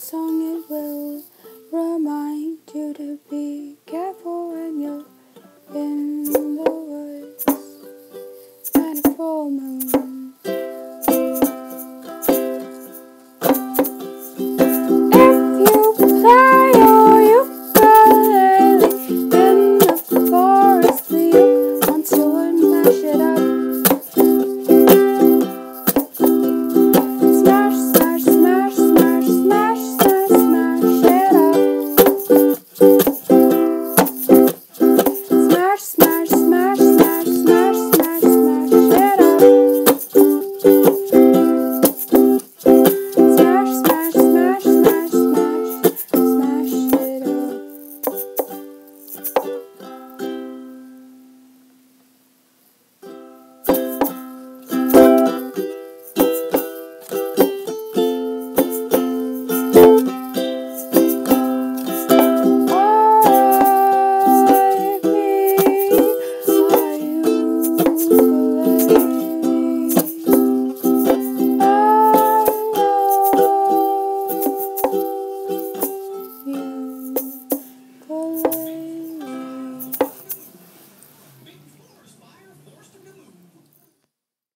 song, it will remind you to be careful when you're in the woods. And a full moon